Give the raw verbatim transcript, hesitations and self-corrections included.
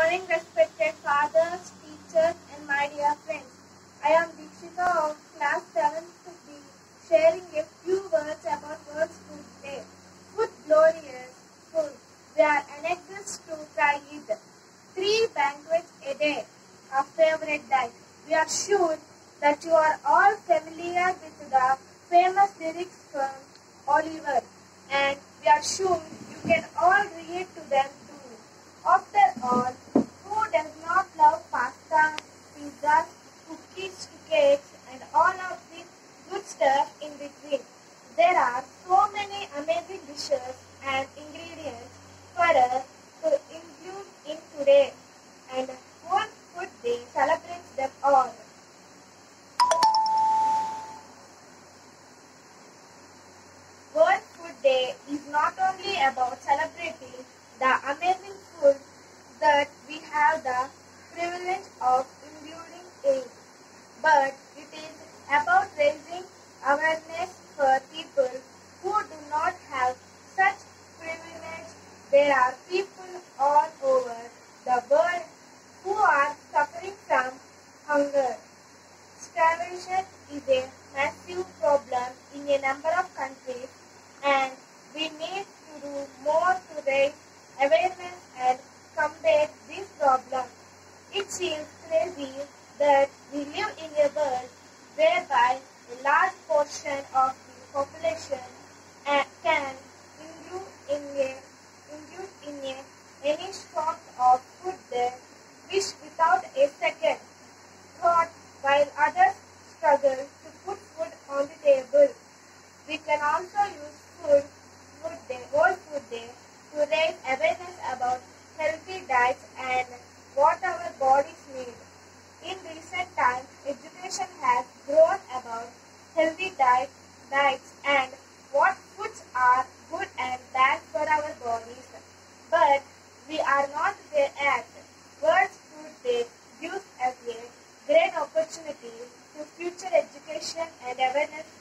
morning, respected fathers, teachers, and my dear friends. I am Deekshika of class seventh B, sharing a few words about World Food Day. Food glorious, food. We are anxious to try it. Three banquets a day, our favorite diet. We are sure that you are all familiar with the famous lyrics from Oliver, and we are sure you can all relate to them too. After all, who does not love pasta, pizza, cookies, cakes, and all of the good stuff in between? There are so many amazing dishes and ingredients for us to include in today, and World Food Day celebrates them all. World Food Day is not only about celebrating the amazing food that we have the privilege of including in, but it is about raising awareness for people who do not have such privilege. There are people all over the world who are suffering from hunger. Starvation is a massive problem in a number of countries, and we need to do more to raise awareness and combat this problem. It seems crazy that we live in a world whereby a large portion of the population uh, can include in a, include in a, any sort of food they wish without a second thought, while others struggle to put food on the table. We can also use food, food day, World Food Day to raise awareness about healthy diets and what our bodies need. In recent times, education has grown about healthy diet, diets and what foods are good and bad for our bodies. But we are not there yet. World Food Day gives us a great opportunity to future education and awareness